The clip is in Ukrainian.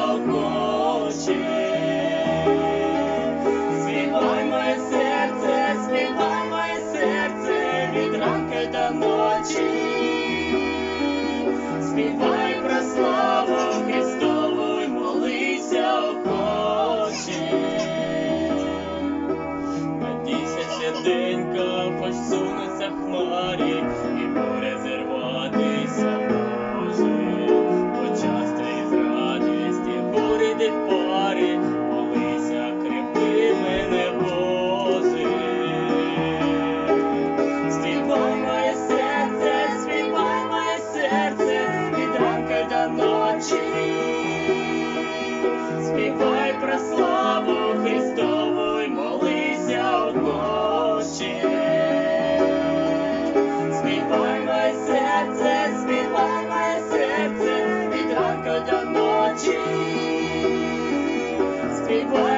охоче. Співай моє серце, від ранку до ночі. Співай про славу Христову й молися охоче. Надійся серденько, хоч сунуться хмарі, і буря зірватися може. Бо часто із радості бурі де в парі, молися, кріпи мене, Боже. Співай моє серце, від ранку до ночі. Співай про славу Христову й молися охоче. Співай моє серце, від ранку до ночі. Співай